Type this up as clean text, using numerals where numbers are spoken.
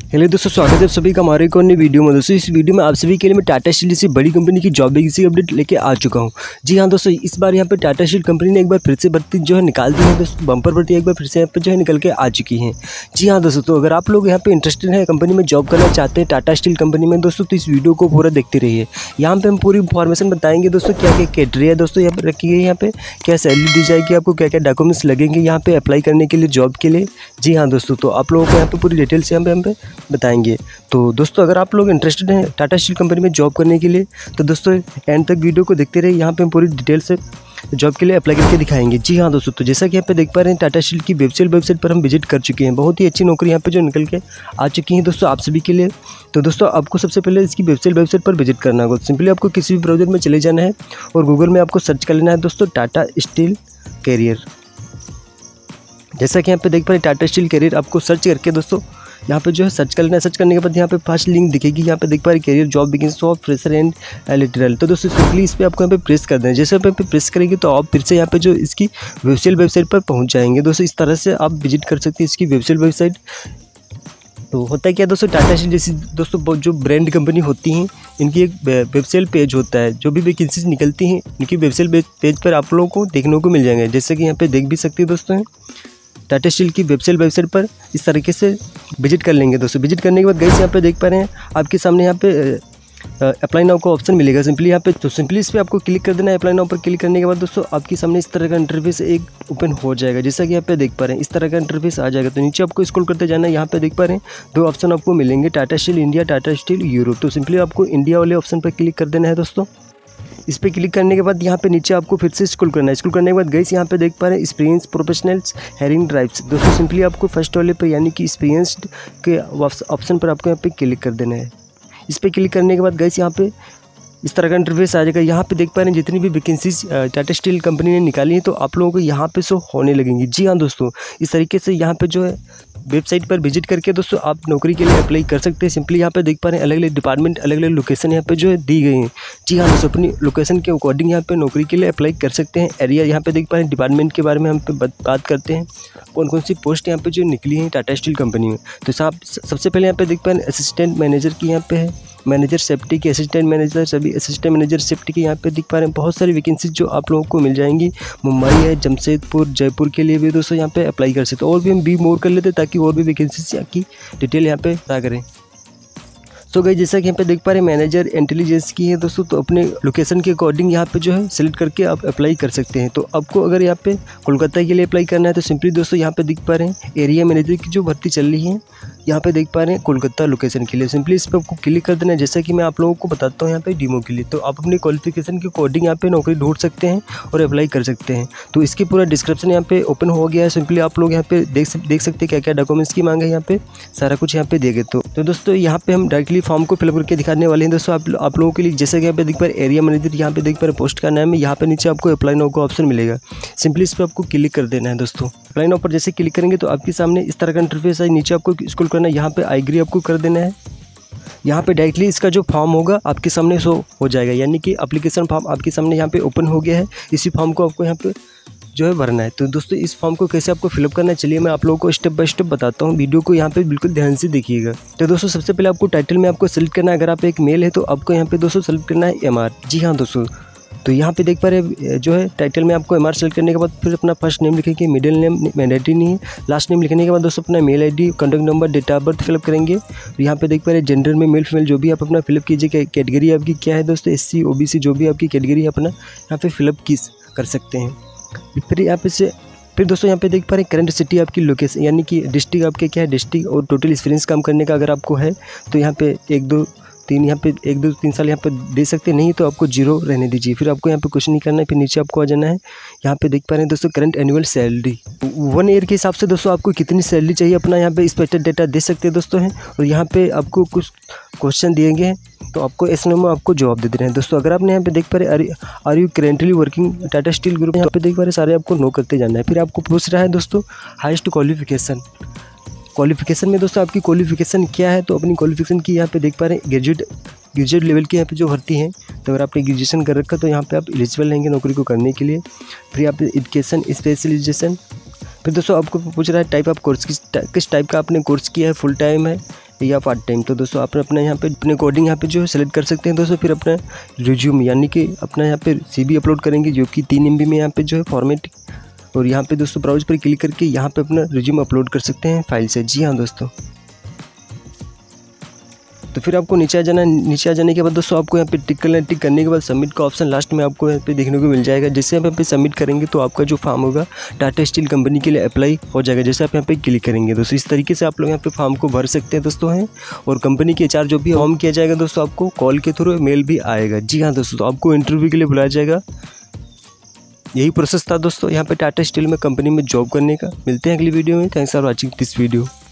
Hello दोस्तों, स्वागत है आप सभी का हमारे एक और नई वीडियो में। दोस्तों इस वीडियो में आप सभी के लिए मैं टाटा स्टील जैसी बड़ी कंपनी की जॉब वैकेंसी अपडेट लेके आ चुका हूं। जी हां दोस्तों, इस बार यहां पे टाटा स्टील कंपनी ने एक बार फिर से भर्ती जो है निकाल दी है दोस्तों। बम्पर भर्ती एक बार फिर से यहां पे जो है निकल के आ चुकी हैं। जी हाँ दोस्तों, तो अगर आप लोग यहाँ पे इंटरेस्टेड है कंपनी में जॉब करना चाहते हैं टाटा स्टील कंपनी में दोस्तों, तो इस वीडियो को पूरा देखते रहिए। यहाँ पे हम पूरी इन्फॉर्मेशन बताएंगे दोस्तों, क्या क्या क्राइटेरिया दोस्तों यहाँ पे रखी गई, यहाँ पे क्या सैलरी दी जाएगी, आपको क्या क्या डॉक्यूमेंट्स लगेंगे यहाँ पे अप्लाई करने के लिए जॉब के लिए। जी हाँ दोस्तों, तो आप लोगों को यहाँ पे पूरी डिटेल्स यहाँ पे हम बताएंगे। तो दोस्तों अगर आप लोग इंटरेस्टेड हैं टाटा स्टील कंपनी में जॉब करने के लिए तो दोस्तों एंड तक वीडियो को देखते रहिए। यहाँ पे हम पूरी डिटेल से जॉब के लिए अप्लाई करके दिखाएंगे। जी हाँ दोस्तों, तो जैसा कि यहाँ पे देख पा रहे हैं टाटा स्टील की वेबसाइट पर हम विजिट कर चुके हैं। बहुत ही अच्छी नौकरी यहाँ पे जो निकल के आ चुकी हैं दोस्तों आप सभी के लिए। तो दोस्तों आपको सबसे पहले इसकी वेबसाइट पर विजिट करना होगा। सिंपली आपको किसी भी ब्राउज़र में चले जाना है और गूगल में आपको सर्च कर लेना है दोस्तों टाटा स्टील कैरियर। जैसा कि यहाँ पे देख पा रहे हैं टाटा स्टील कैरियर, आपको सर्च करके दोस्तों यहाँ पे जो है सर्च कर लेना है। सर्च करने के बाद यहाँ पे फर्स्ट लिंक दिखेगी, यहाँ पे देख पा रहे career job vacancy of fresher and lateral. तो दोस्तों सिंपली इस पर आपको यहाँ पे प्रेस कर देना है। जैसे पे प्रेस करेंगे तो आप फिर से यहाँ पे जो इसकी वेबसाइट पर पहुँच जाएंगे। दोस्तों इस तरह से आप विजिट कर सकते हैं इसकी वेबसाइट। तो होता है क्या दोस्तों, टाटा स्टील जैसी दोस्तों जो ब्रांड कंपनी होती हैं इनकी एक वेबसाइट पेज होता है। जो भी वैकेंसीज निकलती हैं इनकी वेबसाइट पेज पर आप लोगों को देखने को मिल जाएंगे। जैसे कि यहाँ पे देख भी सकते हैं दोस्तों, टाटा स्टील की वेबसाइट पर इस तरीके से विजिट कर लेंगे दोस्तों। विजिट करने के बाद गाइस यहाँ पे देख पा रहे हैं आपके सामने यहाँ पे अप्लाई नाउ का ऑप्शन मिलेगा। सिंपली यहाँ पे तो सिंपली इस पर आपको क्लिक कर देना है। अप्लाई नाउ पर क्लिक करने के बाद दोस्तों आपके सामने इस तरह का इंटरफेस एक ओपन हो जाएगा। जैसा कि यहाँ पे देख पा रहे हैं इस तरह का इंटरफेस आ जाएगा। तो नीचे आपको स्क्रॉल करते जाना है। यहाँ पे देख पा रहे हैं दो ऑप्शन आपको मिलेंगे, Tata steel India, Tata steel Europe. तो सिंपली आपको इंडिया वाले ऑप्शन पर क्लिक कर देना है दोस्तों। इस पर क्लिक करने के बाद यहाँ पे नीचे आपको फिर से स्क्रॉल करना है। स्क्रॉल करने के बाद गाइस यहाँ पे देख पा रहे हैं एक्सपीरियंस प्रोफेशनल्स हायरिंग ड्राइव्स। दोस्तों सिंपली आपको फर्स्ट वाले पे यानी कि एक्सपीरियंस्ड के ऑप्शन पर आपको यहाँ पे क्लिक कर देना है। इस पर क्लिक करने के बाद गाइस यहाँ पे इस तरह का इंटरफेस आ जाएगा। यहाँ पे देख पा रहे हैं जितनी भी वैकेंसीज टाटा स्टील कंपनी ने निकाली है तो आप लोगों को यहाँ पे शो होने लगेंगी। जी हाँ दोस्तों, इस तरीके से यहाँ पे जो है वेबसाइट पर विजिट करके दोस्तों आप नौकरी के लिए अप्लाई कर सकते हैं। सिंपली यहाँ पे देख पा रहे हैं अलग अलग डिपार्टमेंट, अलग अलग लोकेशन यहाँ पे जो है दी गई हैं। जी हाँ दोस्तों, अपनी लोकेशन के अकॉर्डिंग यहाँ पे नौकरी के लिए अप्लाई कर सकते हैं। एरिया यहाँ पे देख पा रहे हैं, डिपार्टमेंट के बारे में हम पे बात करते हैं कौन कौन सी पोस्ट यहाँ पे जो निकली है टाटा स्टील कंपनी में। तो सबसे पहले यहाँ पे देख पा रहे हैं असिस्टेंट मैनेजर की यहाँ पे है, मैनेजर सेफ्टी की, असिस्टेंट मैनेजर सभी असिस्टेंट मैनेजर सेफ्टी की यहाँ पे दिख पा रहे हैं। बहुत सारी वैकेंसी जो आप लोगों को मिल जाएंगी। मुंबई है, जमशेदपुर, जयपुर के लिए भी दोस्तों यहाँ पे अप्लाई कर सकते हैं। और भी हम मोर कर लेते ताकि और भी वैकेंसी की डिटेल यहाँ पे पता करें। सो गाइस जैसा कि यहाँ पे देख पा रहे हैं मैनेजर इंटेलिजेंस की है दोस्तों, तो अपने लोकेशन के अकॉर्डिंग यहाँ पे जो है सिलेक्ट करके आप अप्लाई कर सकते हैं। तो आपको अगर यहाँ पे कोलकाता के लिए अप्लाई करना है तो सिंपली दोस्तों यहाँ पे दिख पा रहे हैं एरिया मैनेजर की जो भर्ती चल रही है, यहाँ पे देख पा रहे हैं कोलकाता लोकेशन के लिए। सिंपली इस पर आपको क्लिक कर देना है। जैसा कि मैं आप लोगों को बताता हूँ यहाँ पे डेमो के लिए, तो आप अपनी क्वालिफिकेशन के अकॉर्डिंग यहाँ पे नौकरी ढूंढ सकते हैं और अप्लाई कर सकते हैं। तो इसकी पूरा डिस्क्रिप्शन यहाँ पे ओपन हो गया है। सिंपली आप लोग यहाँ पे देख सकते हैं क्या क्या डॉक्यूमेंट्स की मांग है, यहाँ पे सारा कुछ यहाँ पे देंगे। तो दोस्तों यहाँ पे हम डायरेक्टली फॉर्म को फिलअप करके दिखाने वाले हैं दोस्तों आप लोगों के लिए। जैसे कि यहाँ पे देख पा रहे एरिया मैनेजर, यहाँ पे देख पा रहे पोस्ट का नाम है, यहाँ पे नीचे आपको अप्लाई नाउ का ऑप्शन मिलेगा। सिंपली इस पर आपको क्लिक कर देना है दोस्तों। अप्लाई नाउ पर जैसे क्लिक करेंगे तो आपके सामने इस तरह का इंटरफेस है। नीचे आपको स्क्रॉल करना है, यहाँ पे आई एग्री आपको कर देना है। यहाँ पे डायरेक्टली इसका जो फॉर्म होगा आपके सामने शो हो जाएगा, यानी कि एप्लीकेशन फॉर्म आपके सामने यहाँ पे ओपन हो गया है। इसी फॉर्म को आपको यहाँ पे जो है भरना है। तो दोस्तों इस फॉर्म को कैसे आपको फिलअप करना है चलिए मैं आप लोगों को स्टेप बाय स्टेप बताता हूँ। वीडियो को यहाँ पे बिल्कुल ध्यान से देखिएगा। तो दोस्तों सबसे पहले आपको टाइटल में आपको सेलेक्ट करना है। अगर आप एक मेल है तो आपको यहाँ पे दोस्तों सेलेक्ट करना है MR। जी हाँ दोस्तों, तो यहाँ पे देख पा रहे जो है टाइटल में आपको MR सेलेक्ट करने के बाद फिर अपना फर्स्ट नेम लिखेंगे, मिडिल नेम मैंडेटरी नहीं है, लास्ट नेम लिखने के बाद दोस्तों अपना mail ID, contact number, date of birth fill up करेंगे। तो यहाँ पे देख पा रहे जेंडर में मेल फीमेल जो भी आप अपना फिलअप कीजिए। कैटेगरी आपकी क्या है दोस्तों, SC OBC जो भी आपकी कैटेगरी अपना यहाँ पे फिलअप कर सकते हैं। फिर यहाँ पे से फिर दोस्तों यहाँ पे देख पा रहे हैं करंट सिटी आपकी लोकेशन, यानी कि डिस्ट्रिक्ट आपके क्या है डिस्ट्रिक्ट, और टोटल एक्सपीरियंस काम करने का अगर आपको है तो यहाँ पे 1 2 3 यहाँ पे 1 2 3 साल यहाँ पे दे सकते नहीं तो आपको 0 रहने दीजिए। फिर आपको यहाँ पे कुछ नहीं करना है। फिर नीचे आपको आ जाना है। यहाँ पे देख पा रहे हैं दोस्तों करंट एनुअल सैलरी 1 ईयर के हिसाब से दोस्तों आपको कितनी सैलरी चाहिए अपना यहाँ पे एक्सपेक्टेड डेटा दे सकते हैं दोस्तों हैं। और यहाँ पे आपको कुछ क्वेश्चन दिए गए हैं तो आपको इस नंबर में आपको जवाब दे दे रहे हैं दोस्तों। अगर आपने यहाँ पे देख पा रहे are you currently working Tata steel group, यहाँ पे देख पा रहे सारे आपको नो करते जाना है। फिर आपको पूछ रहा है दोस्तों हाईएस्ट क्वालिफिकेशन में दोस्तों आपकी क्वालिफिकेशन क्या है। तो अपनी क्वालिफिकेशन की यहाँ पे देख पा रहे हैं ग्रेजुएट लेवल की यहाँ पे जो भर्ती है। तो अगर आपने ग्रेजुएशन कर रखा तो यहाँ पे आप एलिजिबल रहेंगे नौकरी को करने के लिए। फिर आप एजुकेशन स्पेशलाइजेशन, फिर दोस्तों आपको पूछ रहा है टाइप ऑफ कोर्स, किस टाइप का आपने कोर्स किया है, फुल टाइम है, या पार्ट टाइम। तो दोस्तों आप अपना यहाँ पे अपने अकॉर्डिंग यहाँ पे जो है सेलेक्ट कर सकते हैं दोस्तों। फिर अपना रिज्यूम यानी कि अपना यहाँ पे CV अपलोड करेंगे, जो कि 3 MB में यहाँ पे जो है फॉर्मेट। और यहाँ पे दोस्तों ब्राउज पर क्लिक करके यहाँ पे अपना रिज्यूम अपलोड कर सकते हैं फाइल से। जी हाँ दोस्तों, तो फिर आपको नीचे आ जाना है। नीचे आ जाने के बाद दोस्तों आपको यहाँ पे टिक करना है। टिक करने के बाद सबमिट का ऑप्शन लास्ट में आपको यहाँ पे देखने को मिल जाएगा। जैसे आप यहाँ पे सबमिट करेंगे तो आपका जो फॉर्म होगा टाटा स्टील कंपनी के लिए अप्लाई हो जाएगा। जैसे आप यहाँ पे क्लिक करेंगे दोस्तों, इस तरीके से आप लोग यहाँ पे फॉर्म को भर सकते हैं दोस्तों हैं। और कंपनी के HR जो भी फॉर्म किया जाएगा दोस्तों, आपको कॉल के थ्रू मेल भी आएगा। जी हाँ दोस्तों, तो आपको इंटरव्यू के लिए बुलाया जाएगा। यही प्रोसेस था दोस्तों यहाँ पे टाटा स्टील में कंपनी में जॉब करने का। मिलते हैं अगली वीडियो में। Thanks for watching this video.